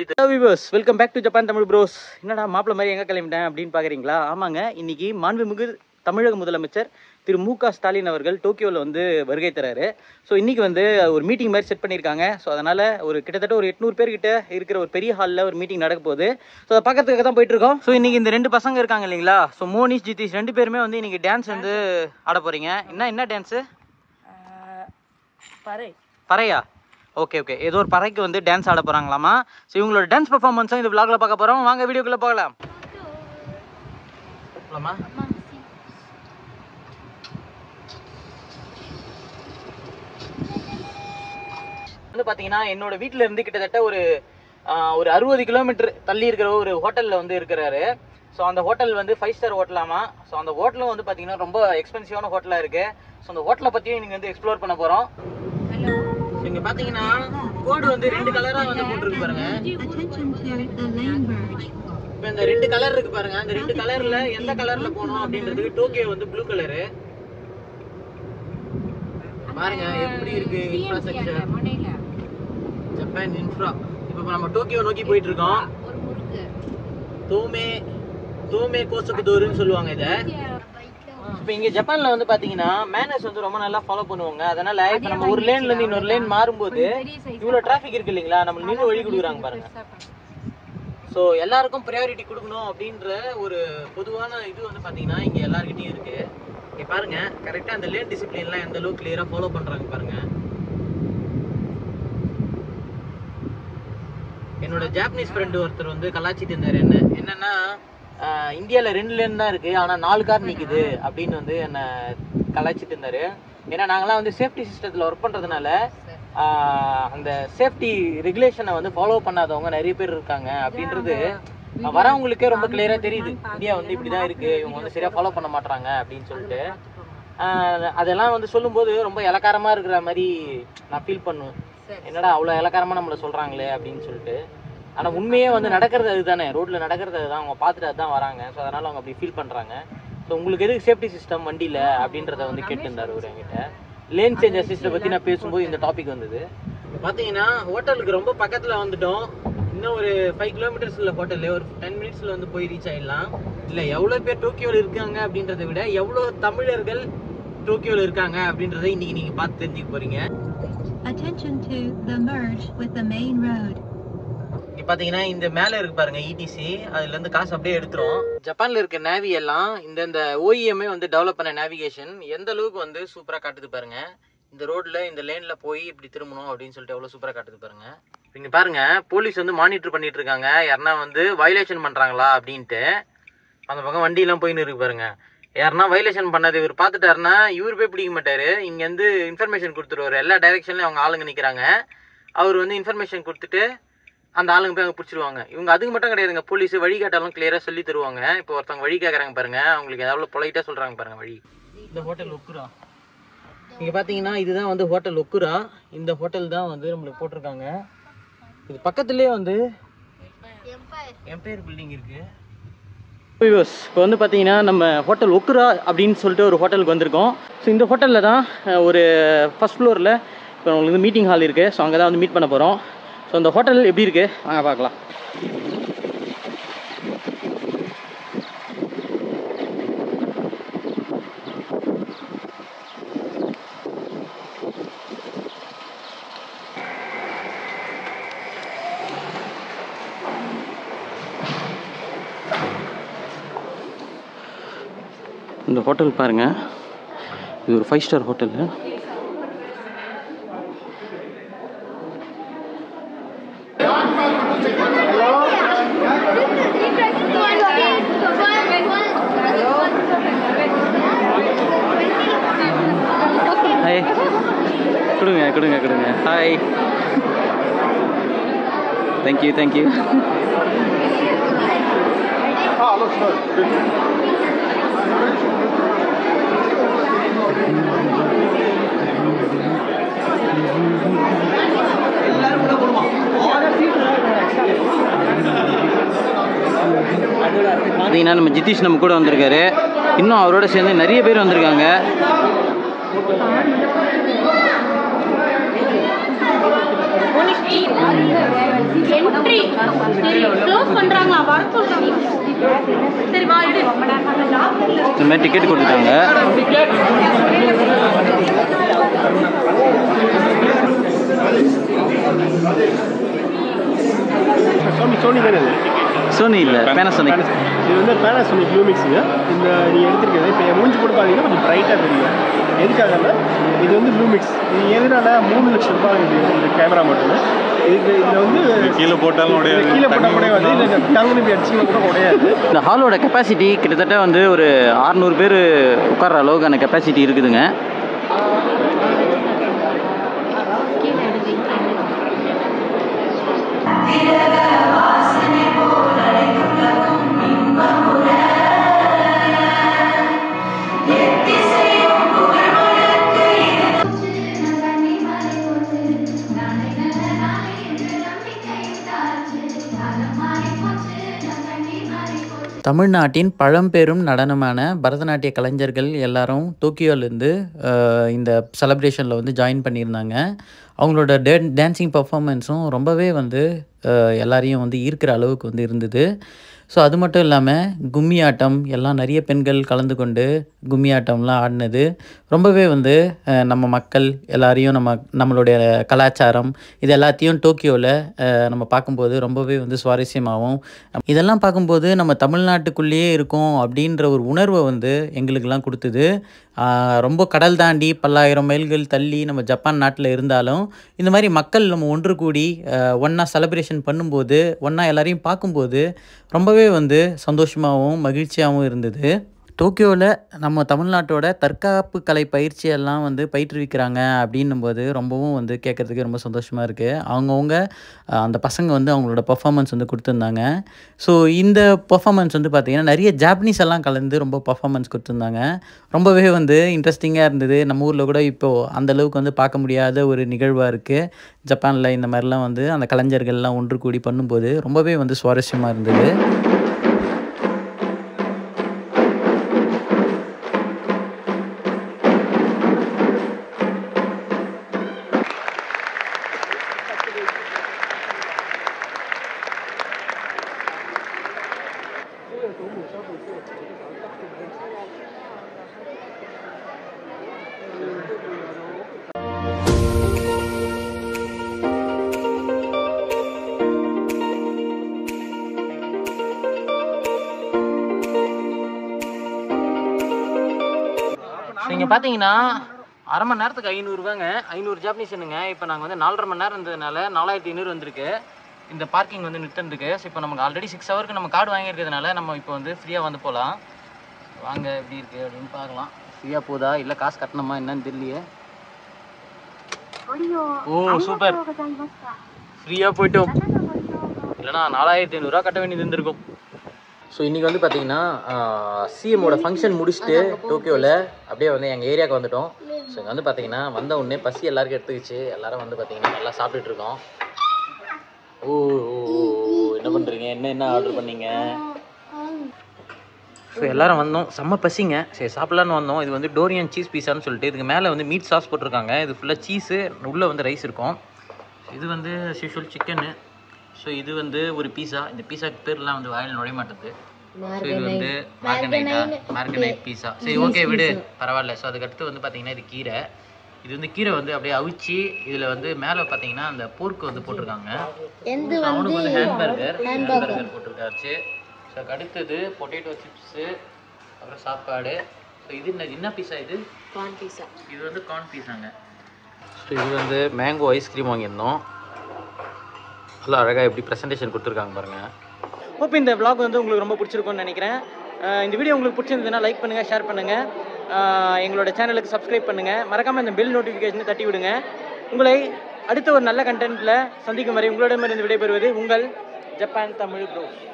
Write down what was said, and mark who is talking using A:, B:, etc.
A: Hello viewers, welcome back to Japan Tamil Bros. என்னடா மாப்பிள்ள மாதிரி எங்க கிளம்பிட்டேன் அப்படின்னு பாக்குறீங்களா? ஆமாங்க, இன்னைக்கு மாண்புமிகு தமிழக முதலமைச்சர் திரு மு.க. ஸ்டாலின் அவர்கள் டோக்கியோவில் வந்து வருகை தராரு. ஸோ இன்னைக்கு வந்து ஒரு மீட்டிங் மாதிரி செட் பண்ணியிருக்காங்க. ஸோ அதனால ஒரு கிட்டத்தட்ட ஒரு 800 பேர்கிட்ட இருக்கிற ஒரு பெரிய ஹாலில் ஒரு மீட்டிங் நடக்க போகுது. ஸோ அதை பார்க்கறதுக்காக தான் போயிட்டு இருக்கோம். ஸோ இன்னைக்கு இந்த 2 பசங்க இருக்காங்க இல்லைங்களா? ஸோ மோனிஷ் ஜிதீஷ் 2 பேருமே வந்து இன்னைக்கு டான்ஸ் வந்து ஆட போறீங்க. என்ன டான்ஸு? பறையா? ஓகே ஓகே, ஏதோ ஒரு பறைக்கு வந்து டான்ஸ் ஆட போகிறாங்களாமா. ஸோ இவங்களோட டான்ஸ் பர்ஃபார்மன்ஸும் இந்த விளாகில் பார்க்க போகிறோம். வாங்க வீடியோக்குள்ளே போகலாம். வந்து பார்த்தீங்கன்னா என்னோட வீட்டில் இருந்து கிட்டத்தட்ட ஒரு 60 கிலோமீட்டர் தள்ளி இருக்கிற ஒரு ஹோட்டலில் வந்து இருக்கிறாரு. ஸோ அந்த ஹோட்டல் வந்து 5 ஸ்டார் ஹோட்டலாமா. ஸோ அந்த ஹோட்டலும் வந்து பார்த்தீங்கன்னா ரொம்ப எக்ஸ்பென்சிவான ஹோட்டலாக இருக்குது. ஸோ அந்த ஹோட்டலை பற்றியும் நீங்கள் வந்து எக்ஸ்ப்ளோர் பண்ண போகிறோம். இங்க பாத்தீங்கன்னா கோடு வந்து 2 கலரா வந்து போட்டுருக்கு பாருங்க. இப்போ இந்த 2 கலர் இருக்கு பாருங்க. அந்த 2 கலர்ல எந்த கலர்ல போகணும் அப்படின்றதுக்கு டோக்கியோ வந்து ப்ளூ கலரு. பாருங்க எப்படி இருக்கு இன்ஃப்ராஸ்ட்ரக்சர். Japan infra. இப்போ நம்ம டோக்கியோ நோக்கி போயிட்டு இருக்கோம். தோமே கோசகுதோருன்னு சொல்லுவாங்க இத. இப்போ இங்கே ஜப்பானில் வந்து பார்த்தீங்கன்னா மேனர்ஸ் வந்து ரொம்ப நல்லா ஃபாலோ பண்ணுவாங்க. அதனால இப்போ நம்ம ஒரு லேன்லேருந்து இன்னொரு லேன் மாறும்போது இவ்வளோ டிராஃபிக் இருக்கு இல்லைங்களா, நம்ம நின்று வழி கொடுக்குறாங்க பாருங்க. ஸோ எல்லாருக்கும் ப்ரையாரிட்டி கொடுக்கணும் அப்படின்ற ஒரு பொதுவான இது வந்து பார்த்தீங்கன்னா இங்கே எல்லாருக்கிட்டையும் இருக்கு. இங்கே பாருங்க கரெக்டாக அந்த லேன் டிசிப்ளின்லாம் எந்த அளவுக்கு கிளியராக ஃபாலோ பண்ணுறாங்க பாருங்க. என்னோட ஜாப்பனீஸ் ஃப்ரெண்டு ஒருத்தர் வந்து கலாச்சிட்டு இருந்தார் என்னன்னா இந்தியாவில் 2 லேன் தான் இருக்குது, ஆனால் 4 கார் நிற்குது அப்படின்னு வந்து என்னை கலாய்ச்சிட்டு இருந்தார். ஏன்னா நாங்களாம் வந்து சேஃப்டி சிஸ்டத்தில் ஒர்க் பண்ணுறதுனால அந்த சேஃப்டி ரெகுலேஷனை வந்து ஃபாலோ பண்ணாதவங்க நிறைய பேர் இருக்காங்க அப்படின்றது வரவங்களுக்கே ரொம்ப கிளியராக தெரியுது. இந்தியா வந்து இப்படி தான் இருக்குது, இவங்க வந்து சரியாக ஃபாலோ பண்ண மாட்டாங்க அப்படின்னு சொல்லிட்டு அதெல்லாம் வந்து சொல்லும்போது ரொம்ப இலக்காரமாக இருக்கிற மாதிரி நான் ஃபீல் பண்ணுவேன். என்னடா அவ்வளோ இலக்காரமாக நம்மளை சொல்கிறாங்களே அப்படின்னு சொல்லிட்டு. ஆனால் உண்மையே வந்து நடக்கிறது அதுதானே, ரோட்டில் நடக்கிறது அதுதான், அவங்க பார்த்துட்டு அதுதான் வராங்க. ஸோ அதனால் அவங்க அப்படி ஃபீல் பண்ணுறாங்க. ஸோ உங்களுக்கு எதுக்கு சேஃப்டி சிஸ்டம் வண்டியில் அப்படின்றத வந்து கேட்டுருந்தார் ஒரு என்கிட்ட. லேன் சேஞ்ச் அசிஸ்ட்டை பற்றி நான் பேசும்போது இந்த டாபிக் வந்தது. பார்த்தீங்கன்னா ஹோட்டலுக்கு ரொம்ப பக்கத்தில் வந்துட்டோம். இன்னும் ஒரு 5 கிலோமீட்டர்ஸில் ஹோட்டலு ஒரு 10 மினிட்ஸில் வந்து போய் ரீச் ஆகிடலாம். இல்லை எவ்வளோ பேர் டோக்கியோவில் இருக்காங்க அப்படின்றத விட எவ்வளோ தமிழர்கள் டோக்கியோவில் இருக்காங்க அப்படின்றத இன்னைக்கு நீங்கள் பார்த்து தெரிஞ்சுக்க போகிறீங்க.
B: Attention to the merge with the main road.
A: இப்போ பார்த்தீங்கன்னா இந்த மேலே இருக்கு பாருங்க இடிசி, அதுலேருந்து காசு அப்படியே எடுத்துரும். ஜப்பானில் இருக்க நேவி எல்லாம் இந்த ஓஇஎம்ஏ வந்து டெவலப் பண்ண நேவிகேஷன் எந்த அளவுக்கு வந்து சூப்பராக காட்டுது பாருங்க. இந்த ரோட்ல இந்த லேனில் போய் இப்படி திரும்பணும் அப்படின்னு சொல்லிட்டு எவ்வளோ சூப்பராக காட்டுது பாருங்க. இங்கே பாருங்க போலீஸ் வந்து மானிட்டர் பண்ணிட்டு இருக்காங்க, யாருன்னா வந்து வயலேஷன் பண்ணுறாங்களா அப்படின்ட்டு. அந்த பக்கம் வண்டியெல்லாம் போயின்னு இருக்கு பாருங்க. யாருன்னா வயலேஷன் பண்ணது இவர் பார்த்துட்டாருன்னா இவர் போய் பிடிக்க மாட்டாரு, இங்கேருந்து இன்ஃபர்மேஷன் கொடுத்துருவாரு. எல்லா டைரெக்ஷன்லையும் அவங்க ஆளுங்க நிற்கிறாங்க. அவர் வந்து இன்ஃபர்மேஷன் கொடுத்துட்டு அந்த ஆளுங்க போய் அங்கே பிடிச்சிருவாங்க. இவங்க அதுக்கு மட்டும் கிடையாதுங்க, போலீஸ் வழிகாட்டாலும் கிளியராக சொல்லி தருவாங்க. இப்போ ஒருத்தவங்க வழி கேட்குறாங்க பாருங்க, அவங்களுக்கு எவ்வளோ பொலைட்டாக சொல்கிறாங்க பாருங்க வழி. இந்த ஹோட்டல் ஒக்குரா இங்கே பார்த்தீங்கன்னா இதுதான் வந்து ஹோட்டல் ஒக்குரா. இந்த ஹோட்டல் தான் வந்து நம்மளுக்கு போட்டிருக்காங்க. இது பக்கத்துலேயே வந்து எம்பையர் பில்டிங் இருக்குது. இப்போ வந்து பார்த்தீங்கன்னா நம்ம ஹோட்டல் ஒக்குரா அப்படின்னு சொல்லிட்டு ஒரு ஹோட்டலுக்கு வந்திருக்கோம். ஸோ இந்த ஹோட்டலில் தான் ஒரு ஃபர்ஸ்ட் ஃப்ளோரில் இப்போ உங்களுக்கு வந்து மீட்டிங் ஹால் இருக்குது. ஸோ அங்கே தான் வந்து மீட் பண்ண போகிறோம். ஸோ அந்த ஹோட்டல் எப்படி இருக்குது வாங்க பார்க்கலாம். இந்த ஹோட்டல் பாருங்கள், இது ஒரு 5 ஸ்டார் ஹோட்டலு. ஹாய், கொடுங்க ஹாய், தேங்க்யூ பார்த்தீங்கன்னா நம்ம ஜிதீஷ் நம்ம கூட வந்திருக்காரு. இன்னும் அவரோட சேர்ந்து நிறைய பேர் வந்திருக்காங்க.
C: என்ட்ரி சரி க்ளோஸ் பண்றாங்களா வர சொல்றாங்க சரி வா எடு
A: இந்த மாதிரி டிக்கெட் கொடுத்துட்டாங்க.
D: சோனி தானே இது?
A: சோனி இல்லை, பேனாசோனிக்.
D: இது வந்து பேனாசோனிக் லூமிக்ஸுங்க. இந்த நீங்கள் எடுத்துருக்கிறது இப்போ என் மூஞ்சி போட்டு பார்த்தீங்கன்னா கொஞ்சம் ப்ரைட்டாக தெரியும். எதுக்காகனா இது வந்து லூமிக்ஸ். இது எதனால 3 லட்சம் ரூபாய் இது இந்த கேமரா மட்டும். இதில் வந்து
E: கீழே போட்டாலும் உடையாது,
D: கீழே போட்டால் உடையாது, இல்லை டங்குனு போய் அடிச்சிங்கன்னா கூட உடையாது.
A: இந்த ஹாலோட கெப்பாசிட்டி கிட்டத்தட்ட வந்து ஒரு 600 பேர் உட்கார்ற அளவுக்கான கெப்பாசிட்டி இருக்குதுங்க. தமிழ்நாட்டின் பழம்பெரும் நடனமான பரதநாட்டிய கலைஞர்கள் எல்லாரும் டோக்கியோலேருந்து இந்த செலப்ரேஷனில் வந்து ஜாயின் பண்ணியிருந்தாங்க. அவங்களோட டான்ஸிங் பர்ஃபார்மன்ஸும் ரொம்பவே வந்து எல்லாரையும் வந்து ஈர்க்கிற அளவுக்கு வந்து இருந்தது. ஸோ அது மட்டும் இல்லாமல் கும்மி ஆட்டம் எல்லாம் நிறைய பெண்கள் கலந்து கொண்டு கும்மி ஆட்டம்லாம் ஆடினது ரொம்பவே வந்து நம்ம மக்கள் எல்லாரையும் நம்மளுடைய கலாச்சாரம் இது எல்லாத்தையும் டோக்கியோவில் நம்ம பார்க்கும்போது ரொம்பவே வந்து சுவாரஸ்யமாகவும், இதெல்லாம் பார்க்கும்போது நம்ம தமிழ்நாட்டுக்குள்ளேயே இருக்கோம் அப்படின்ற ஒரு உணர்வை வந்து எங்களுக்கெல்லாம் கொடுத்தது. ரொம்ப கடல் தாண்டி பல்லாயிரம் மைல்கள் தள்ளி நம்ம ஜப்பான் நாட்டில் இருந்தாலும் இந்த மாதிரி மக்கள் நம்ம ஒன்று கூடி ஒன்றா செலிப்ரேஷன் பண்ணும்போது, ஒன்றா எல்லாரையும் பார்க்கும்போது ரொம்பவே வந்து சந்தோஷமாகவும் மகிழ்ச்சியாகவும் இருந்தது. டோக்கியோவில் நம்ம தமிழ்நாட்டோட தற்காப்பு கலை பயிற்சியெல்லாம் வந்து பயிற்றுவிக்கிறாங்க அப்படின்னும்போது ரொம்பவும் வந்து கேட்குறதுக்கு ரொம்ப சந்தோஷமாக இருக்குது. அவங்கவுங்க அந்த பசங்க வந்து அவங்களோட பர்ஃபார்மன்ஸ் வந்து கொடுத்துருந்தாங்க. ஸோ இந்த பர்ஃபார்மன்ஸ் வந்து பார்த்திங்கன்னா நிறைய ஜாப்பனீஸ் எல்லாம் கலந்து ரொம்ப பர்ஃபார்மன்ஸ் கொடுத்துருந்தாங்க. ரொம்பவே வந்து இன்ட்ரெஸ்டிங்காக இருந்தது. நம்ம ஊரில் கூட இப்போது அந்தளவுக்கு வந்து பார்க்க முடியாத ஒரு நிகழ்வாக இருக்குது. ஜப்பானில் இந்த மாதிரிலாம் வந்து அந்த கலைஞர்கள்லாம் ஒன்று கூடி பண்ணும்போது ரொம்பவே வந்து சுவாரஸ்யமாக இருந்தது. நீங்கள் பார்த்தீங்கன்னா அரை மணி நேரத்துக்கு 500 ரூபாங்க, 500 ஜாப்பனீஸ் என்னங்க. இப்போ நாங்கள் வந்து 4.5 மணி நேரம் இருந்ததுனால 4500 வந்திருக்கு. இந்த பார்க்கிங் வந்து நிறுத்திருக்கு. ஸோ இப்போ நமக்கு ஆல்ரெடி 6 ஹவருக்கு நம்ம கார்டு வாங்கியிருக்கிறதுனால நம்ம இப்போ வந்து ஃப்ரீயாக வந்து போகலாம். வாங்க எப்படி இருக்குது அப்படின்னு பார்க்கலாம். ஃப்ரீயாக போதா இல்லை காசு கட்டணுமா என்னன்னு தெரியலையே. ஓ சூப்பர், ஃப்ரீயாக போய்ட்டோம். இல்லைனா 4500 ரூபா கட்ட வேண்டியது இருந்திருக்கும். ஸோ இன்றைக்கி வந்து பார்த்திங்கன்னா சிஎம்மோட ஃபங்க்ஷன் முடிச்சுட்டு டோக்கியோவில் அப்படியே வந்து எங்கள் ஏரியாவுக்கு வந்துவிட்டோம். ஸோ இங்கே வந்து பார்த்திங்கன்னா வந்த உடனே பசி எல்லாருக்கும் எடுத்துக்கிச்சு. எல்லோரும் வந்து பார்த்திங்கன்னா நல்லா சாப்பிட்டுட்ருக்கோம். ஓ என்ன பண்ணுறீங்க, என்ன ஆர்டர் பண்ணீங்க? ஸோ எல்லோரும் வந்தோம், செம்ம பசிங்க. சரி சாப்பிட்லான்னு வந்தோம். இது வந்து டோரியன் சீஸ் பீஸான்னு சொல்லிட்டு இதுக்கு மேலே வந்து மீட் சாஸ் போட்டிருக்காங்க. இது ஃபுல்லாக சீஸு, உள்ளே வந்து ரைஸ் இருக்கும். இது வந்து யூஷுவல் சிக்கனு. ஸோ இது வந்து ஒரு பீஸா. இந்த பீஸாக்கு பேர்லாம் வந்து வாயில் நுழைய மாட்டேது. ஸோ இது வந்து மார்கனைட் பீஸா. சரி ஓகே விடு, பரவாயில்ல. ஸோ அதுக்கடுத்து வந்து பார்த்தீங்கன்னா இது கீரை. இது வந்து கீரை வந்து அப்படியே அவிச்சு இதில் வந்து மேலே பார்த்தீங்கன்னா அந்த போர்க்கு வந்து போட்டிருக்காங்க. அவனுக்கு வந்து ஹேண்ட்பர்கர் போட்டிருக்காச்சு. ஸோ அடுத்தது பொட்டேட்டோ சிப்ஸு, அப்புறம் சாப்பாடு. ஸோ இது என்ன பீஸா? இது கார்ன் பீஸா. இது வந்து கார்ன் பீஸாங்க. ஸோ இது வந்து மேங்கோ ஐஸ்கிரீம் வாங்கியிருந்தோம். நல்லா அழகாக எப்படி ப்ரெசன்டேஷன் கொடுத்துருக்காங்க பாருங்கள். ஹோப் இந்த vlog வந்து உங்களுக்கு ரொம்ப பிடிச்சிருக்கும்னு நினைக்கிறேன். இந்த வீடியோ உங்களுக்கு பிடிச்சிருந்ததுன்னா லைக் பண்ணுங்கள், ஷேர் பண்ணுங்கள், எங்களோட சேனலுக்கு சப்ஸ்கிரைப் பண்ணுங்கள். மறக்காமல் இந்த பெல் நோட்டிஃபிகேஷனை தட்டி விடுங்க. உங்களை அடுத்த ஒரு நல்ல கண்டென்ட்டில் சந்திக்கும் வரை உங்களிடமிருந்து விடைபெறுவது உங்கள் ஜப்பான் தமிழ் ப்ரோஸ்.